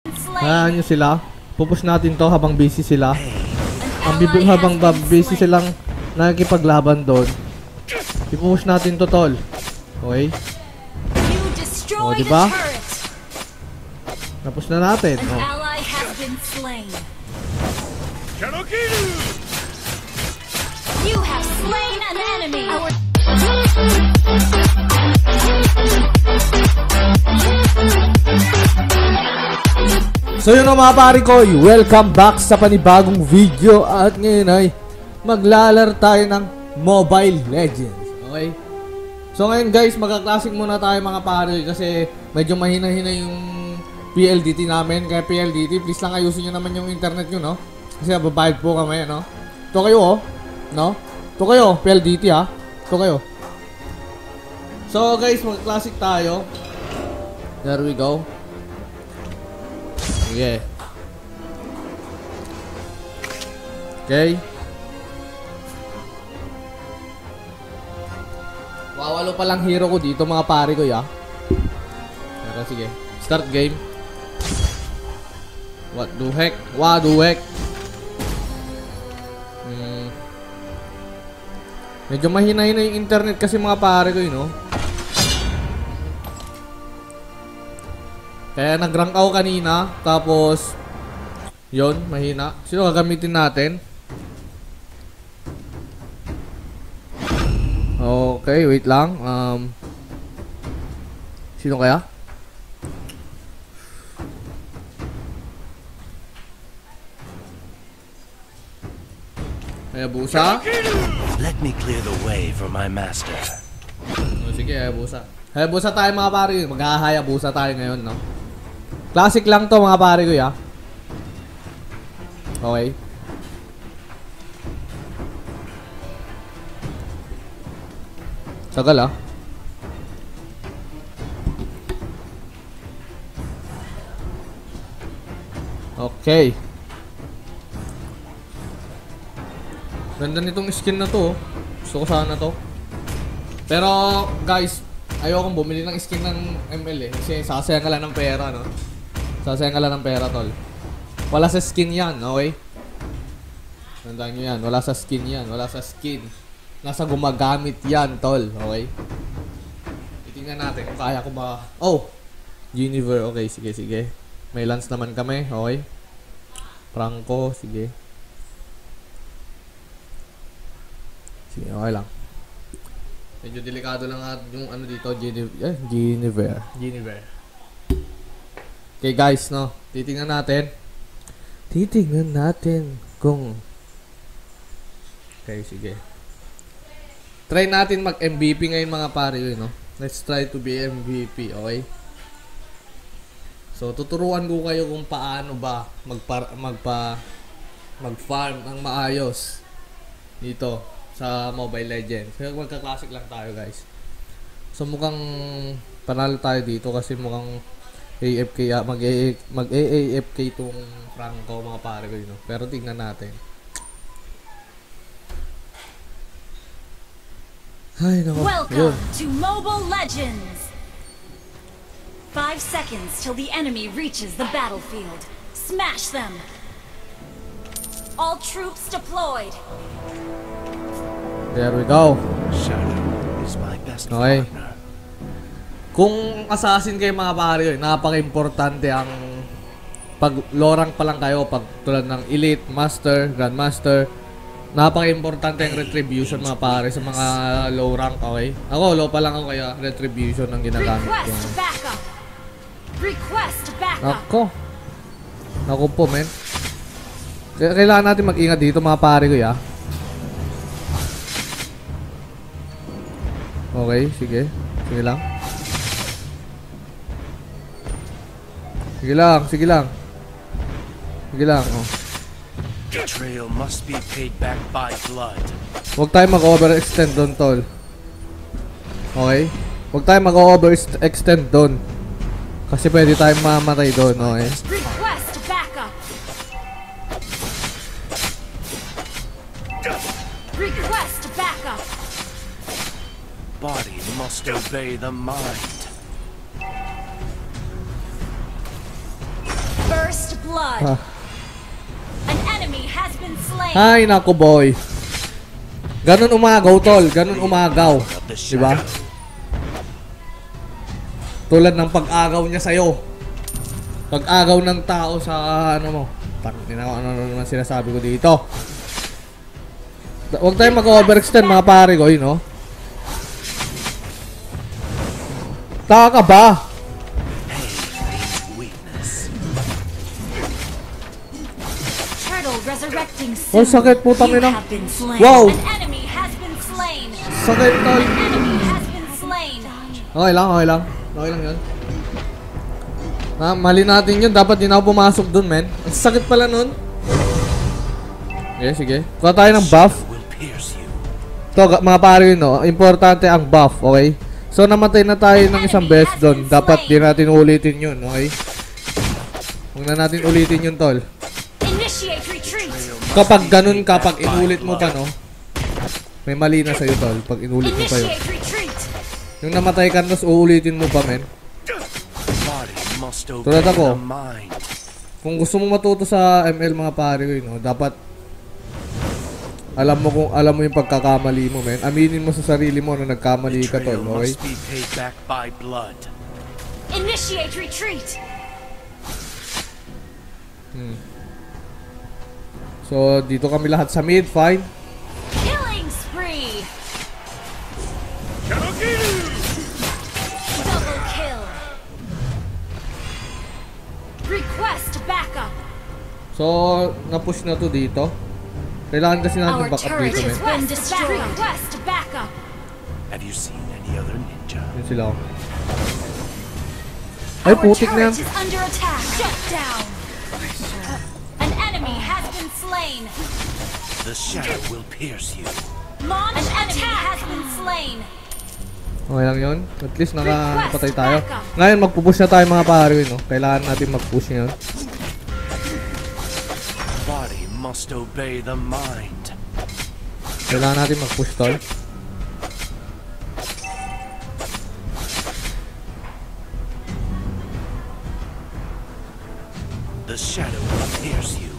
Hayaan nyo sila. Pupush natin to habang busy sila. Habang busy silang nakikipaglaban doon. Ipupush natin to, tol. Okay? O, diba? Tapos na natin. O. You have slain an enemy. So yun mga pare ko, welcome back sa panibagong video. At ngayon ay maglalaro tayo ng Mobile Legends. Okay? So ngayon guys, magka-classic muna tayo mga pare, kasi medyo mahina-hina yung PLDT namin. Kaya PLDT, please lang ayusin nyo naman yung internet nyo, no? Kasi nababayad po kami, no? Ito kayo, oh. No? Ito kayo, PLDT, ha? Ito kayo. So guys, magka-classic tayo. There we go. Okay. Okay. Wawalo pa lang hero ko dito mga pare ko, ya. Pero sige. Start game. What the heck? What the heck? Medyo mahina-hina yung internet kasi mga pare ko, no? Kaya nag-rank ako kanina, tapos yon, mahina. Sino gagamitin natin? Okay, wait lang. Sino kaya? Hayabusa? Let me clear the way for my master. Sige, Hayabusa. Hayabusa tayo mga pare. Maghahayabusa tayo ngayon, no? Classic lang to mga pare ko, ya. Okay. Tagal, ah. Okay. Ganda nitong skin na to, oh. Gusto ko sana to. Pero guys, ayokong bumili ng skin ng ML, eh. Kasi sasayang ka lang ng pera, no? Sasayang ka lang ng pera, tol. Wala sa skin yan, okay? Tandaan nyo yan, wala sa skin yan. Wala sa skin. Nasa gumagamit yan, tol, okay? Titingnan natin kung kaya ko ba. Oh! Univer, okay, sige, sige. May lance naman kami, okay? Franco, sige. Sige, okay lang. Medyo delikado lang at yung ano dito, Geniver. Okay guys, no? Titingnan natin. Titingnan natin kung... Okay, sige. Try natin mag-MVP ngayon mga pare, no? Let's try to be MVP, okay? So, tuturuan ko kayo kung paano ba mag-farm ng maayos dito sa Mobile Legends. Kaya magka-classic lang tayo, guys. So mukhang panalo tayo dito kasi mukhang AFK, mag-AFK tong Franco mga pare ko, no? Pero tingnan natin. Ay, nako. Welcome to Mobile Legends. 5 seconds till the enemy reaches the battlefield. Smash them. All troops deployed. There we go. Shadow is my best okay. partner. Kung assassin kayo mga pare, napaka-importante ang pag low rank pa lang kayo, pag tulad ng Elite, Master, Grandmaster, napaka-importante ang retribution mga pare sa mga low rank, okay? Ako, low pa lang ako kaya retribution ang ginagamit ko. Ako. Ako po, men. Kailangan natin mag-ingat dito mga pare ko, ya. Okay, sige. Sige lang. Sige lang, sige lang. Sige lang, oh. Betrayal must be paid back by blood. Huwag tayo mag-overextend doon, tol. Okay? Huwag tayo mag-overextend doon. Kasi pwede tayong mamatay doon, okay? Request backup. Request backup. Body must obey the mind. First blood. Ah. An enemy has been slain. Ay, nako boy. Ganun umagaw, tol. Ganun umagaw. Diba? Tulad ng pag-agaw niya sa'yo. Pag-agaw ng tao sa ano mo. Ano naman sinasabi ko dito. Huwag tayong mag-overextend mga pare ko, no? Taka ka ba? Turtle resurrecting soon. Oh, sakit putang You ina. have been slain. Wow. An enemy has been slain. Sakit, tol. An enemy has been slain. Okay lang, okay lang. Okay lang yun. Mali natin yun. Dapat din ako pumasok dun, men. Ang sakit pala nun. Okay, sige. Kuha tayo ng buff. Ito, mga pare yun, no? Importante ang buff, okay? So, namatay na tayo ng isang beses dun. Dapat di natin ulitin yun, okay? Huwag na natin ulitin yun, tol. Initiate retreat. Kapag ganun, kapag inulit mo pa, no? May mali na sa'yo, tol. Pag inulit mo pa yun. Initiate retreat. Yung namatay ka, tapos uulitin mo pa, men. Tulad ako. Kung gusto mo matuto sa ML, mga pare ko, no? Dapat alam mo yung pagkakamali mo, men. Aminin mo sa sarili mo na nagkamali ka, tol, okay? Initiate retreat. So, dito kami lahat sa mid, fine. Killing spree. Double kill. Request backup. So, na-push na to dito. Kailangan kasi natin Our backup turret dito, has men. been destroyed. Request backup. Have you seen any other ninja? Yun sila, oh. Ay, Our putik na yan. turret is under attack. Shut down. An enemy has been slain. The shadow will pierce you. An enemy has been slain. Okay lang yun. At least nakapatay tayo. Ngayon, magpupush na tayo mga pare, no? Kailangan natin mag-push ngayon. Body must obey the mind. Kailangan natin mag-push, tol. The shadow will pierce you.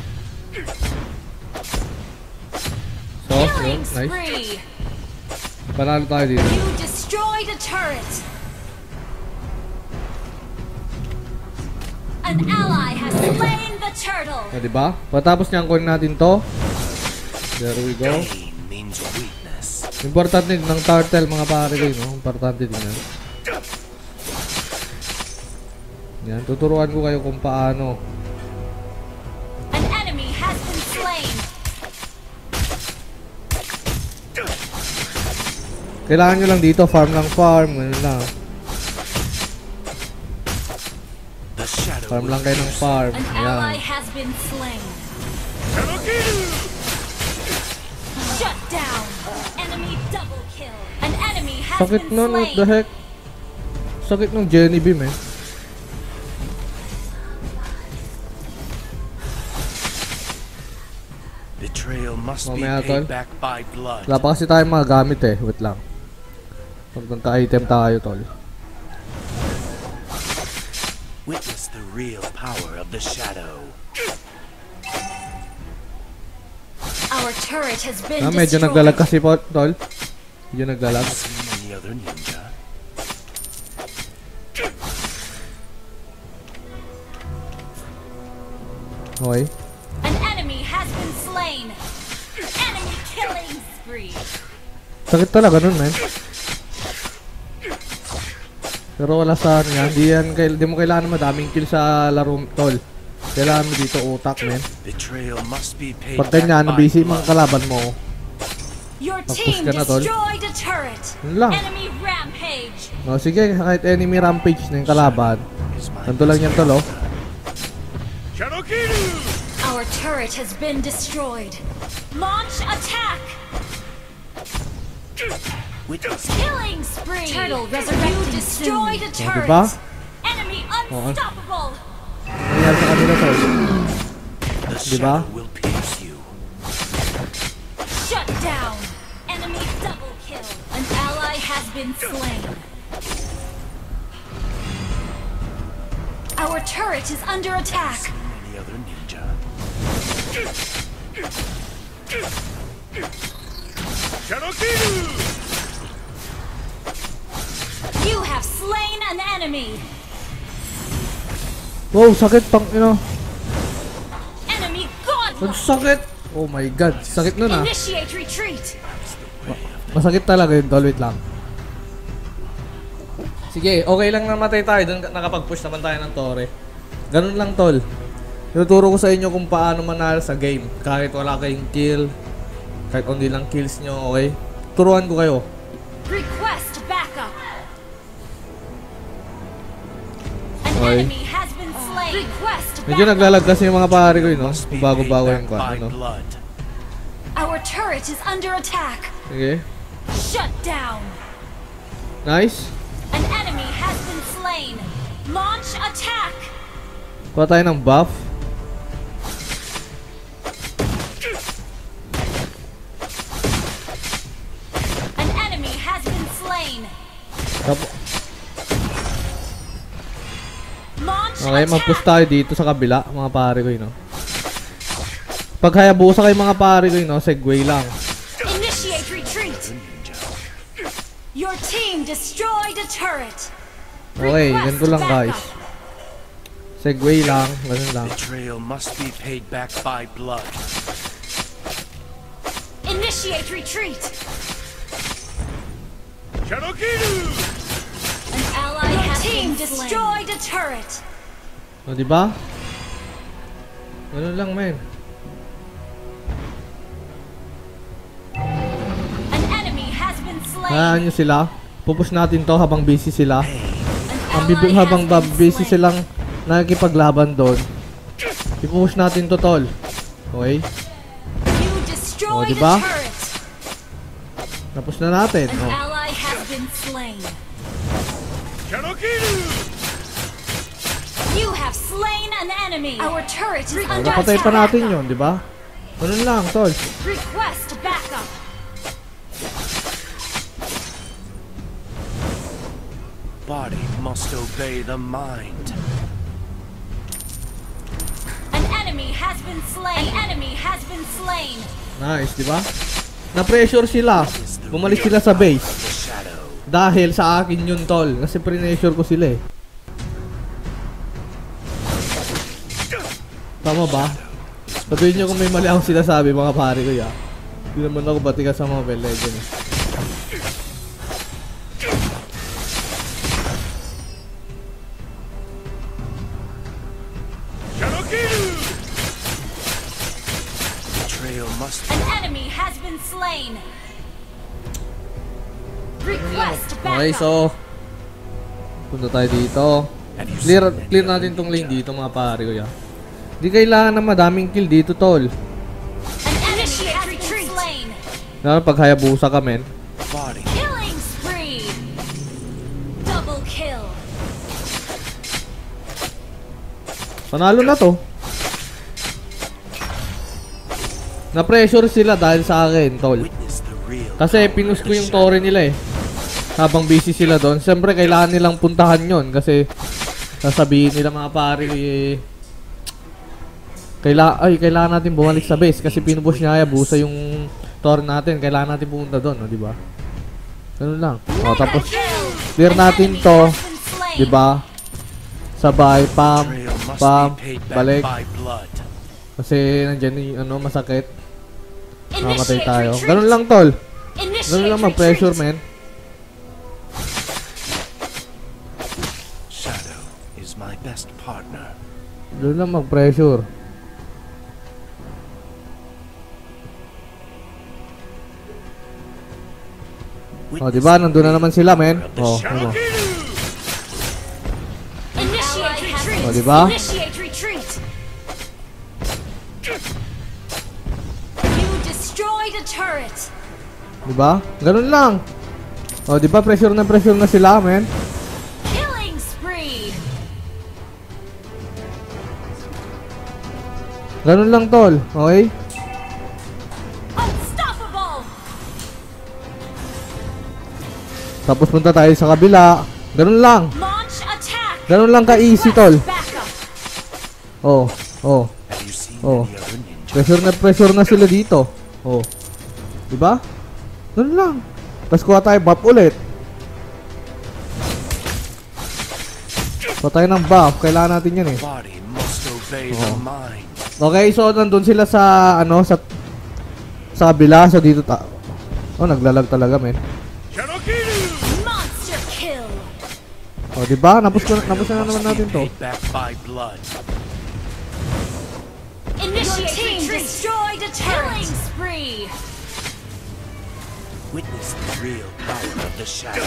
So, yun. Killing Nice. spree. Panalo tayo dito. You destroyed a turret. An ally has slain the turtle. O, diba? Patapos niyan, kunin natin to. There we go. Pain means weakness. Importante din ng turtle, mga pare ko, no? Importante din yan. Yan, tuturuan ko kayo kung paano. An enemy has been slain. Kailangan nyo lang dito, farm lang farm. Ganun lang. The shadow Farm will lang kayo ng farm. An ally Yan. has been slain. Shut down. Enemy double kill. An enemy has Sakit been nun, what the slain. heck? Sakit ng Jenny Beam, eh. Betrayal must be Mamaya, tol. paid back by blood. Wala pa kasi tayong mga gamit, eh. Wait lang. Pag nagka-item tayo, tol. Witness the real power of the shadow. Our turret has been Medyo destroyed. naglalag kasi po, tol. Medyo naglalag. Seen any other ninja? Okay. An enemy has been slain. Enemy killing spree. Sakit talaga nun, man. Pero wala sa ano yan. Di mo kailangan madaming kill sa laro, tol. Kailangan mo dito utak, man. Betrayal must be paid Pag back ganyan, by busy mga blood. kalaban mo. Your Mag-push team ka na, tol. destroyed a turret. Yun lang. Enemy rampage. O, sige, kahit enemy rampage na yung kalaban. Is my Ganito lang yan, tol, oh. Our turret has been destroyed. Launch attack. witness. Killing spree. Turtle resurrecting. You destroyed a turret. diba? Enemy unstoppable. Nangyari sa kanila, tol. The Diba? shadow will pierce you. Shut down. Enemy double kill. An ally has been slain. Our turret is under attack. Any other ninja? You have slain an enemy. Wow, sakit pang, Enemy Ang godlike. sakit! Oh my god, sakit nun ah. Initiate retreat. Masakit talaga yun, tol. Wait lang. Sige, okay lang na matay tayo. Doon nakapag-push naman tayo ng tore. Ganun lang, tol. Tinuturo ko sa inyo kung paano manalo sa game. Kahit wala kayong kill. Kahit only lang kills nyo, okay? Turuan ko kayo. Request backup. An Okay. enemy has been slain. Request Medyo backup. naglalag kasi yung mga pare ko yun, no? Must be Kung bago-bago paid yung back kwan, by no? blood. Our turret is under attack. Sige. Shut down. Nice. An enemy has been slain. Launch attack. Kuha tayo ng buff. An enemy has been slain. Launch Okay, mag-push attack. tayo dito sa kabila, mga pare ko yun, no? Pag hayabusa kayo mga pare ko yun, no? Segway lang. Initiate retreat. Your team destroyed a turret. Okay, ganito lang guys. Segway lang, ganun lang. Betrayal must be paid back by blood. Initiate retreat. An ally has team destroyed a turret. O, diba? Ganun lang, men. An enemy has been slain. Hayaan nyo sila. Pupush natin to habang busy sila. An Ang ally habang has been busy slain. silang nakikipaglaban doon. Ipupush natin to, tol. Okay? You destroyed diba? a turret. Tapos na natin. An O. ally has been slain. You have slain an enemy. Our turret is under Napatay pa attack. natin yun, diba? Ganun lang, tol. Request backup. Body must obey the mind. An enemy has been slain. An enemy has been slain. Nice, diba? Na-pressure sila. Bumalik sila sa base. The shadow. Dahil sa akin yun, tol. Kasi pre-pressure ko sila eh. Tama ba? Sabihin nyo kung may mali akong sinasabi, mga pare ko ya. Hindi naman ako batikas sa Mobile Legends. Betrayal must be An enemy has been slain. Request Okay, backup. so punta tayo dito. Clear natin tong lane dito, mga pare ko ya. Di kailangan na madaming kill dito, tol. An enemy has been slain. Lalo pag hayabusa ka, men. body. Killing spree. Double kill. Panalo na to. Na-pressure sila dahil sa akin, tol. Witness the real Kasi power pinus of ko the yung shadow. tore nila eh. Habang busy sila doon. Siyempre kailangan nilang puntahan yon kasi sasabihin nila mga pare eh, kailangan natin bumalik sa base kasi pinupush niya Hayabusa yung tore natin. Kailangan natin pumunta doon, no, di ba? Ganun lang. O, tapos clear natin to, di ba? Sabay, pam, Betrayal must pam, be paid back balik. by blood. Kasi nandiyan yung masakit. Mamatay Initiate tayo. retreat. Ganun lang, tol. Initiate Ganun lang mag-pressure, retreat. men. Shadow is my best partner. Ganun lang mag-pressure. O, Witness diba? the Nandun na real naman sila, men. power of the O, shadow. ano. Initiate retreat. O, diba? Initiate retreat. You destroyed a turret. Diba? Ganun lang. O, diba? Pressure na sila, men. Killing spree. Ganun lang, tol. Okay? Unstoppable. Tapos punta tayo sa kabila. Ganun lang. Launch attack. Ganun lang ka-easy, tol. Backup. Oh, oh. Have you seen Oh. any other ninja? Pressure na sila dito. Oh. Diba? Ganun lang. Tapos kuha tayo buff ulit. Kuha tayo ng buff. Kailangan natin yan eh. Body must obey the mind. Okay, so nandun sila sa, ano, sa kabila. So dito oh, naglalag talaga, men. Monster kill. Oh, diba? Napos na naman natin to. Paid back by blood. Initiate team destroyed a killing spree. Witness the real power of the shadow.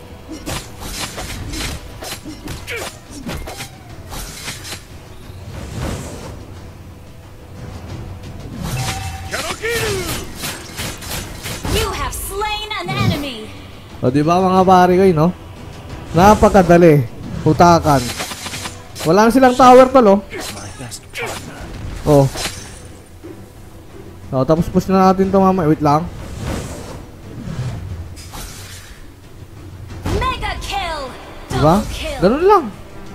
You have slain an enemy. O, diba mga pare ko, no? Napakadali. Hutakan. Wala na silang tower tol, oh. My best partner. Oh. So, tapos push na natin to mamaya. Wait lang. Mega kill. Diba? Double kill. Ganun lang.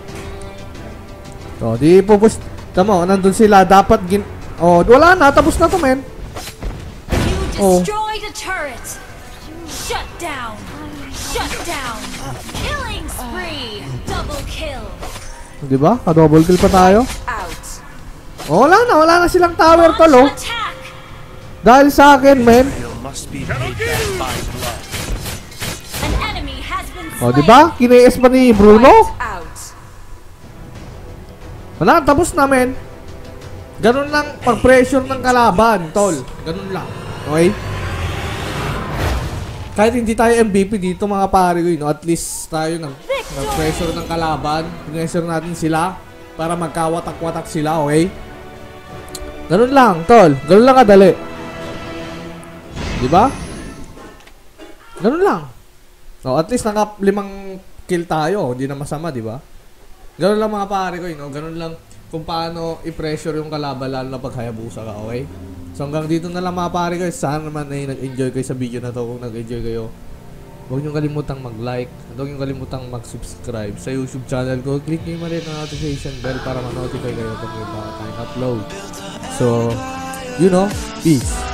So, di pupush. Tama, nandun sila. Dapat oh, wala na. Tapos na to, men. You destroyed a turret. Shut down. Shut down. Killing spree. Double kill. Diba? Ka-double kill pa tayo. Out. Oh, wala na silang tower tol, oh. Launch attack. Dahil sa akin, men. Betrayal must be paid back by blood. An enemy has been slain. Oh, diba? Kina-S pa ni Bruno. Out. Wala, tapos na, men. Ganun lang pag-pressure ng kalaban, tol. Ganun lang. Okay? Kahit hindi tayo MVP dito, mga pare ko, at least tayo nag-pressure ng kalaban. Pressure natin sila para magkawatak-watak sila, okay? Ganun lang, tol. Ganun lang kadali. Diba? Ganun lang. So, at least naka 5 kill tayo. Hindi na masama, diba? Ganun lang mga pare ko, ganun lang kung paano i-pressure yung kalaban, lalo na pag Hayabusa ka, okay? So hanggang dito na lang mga pare ko. Sana naman ay nag-enjoy kayo sa video na to. Kung nag-enjoy kayo, huwag nyo kalimutang mag-like at huwag nyo kalimutang mag-subscribe sa YouTube channel ko. Click nyo yung maliit na notification bell para ma-notify kayo pag may bago tayong upload. So, peace.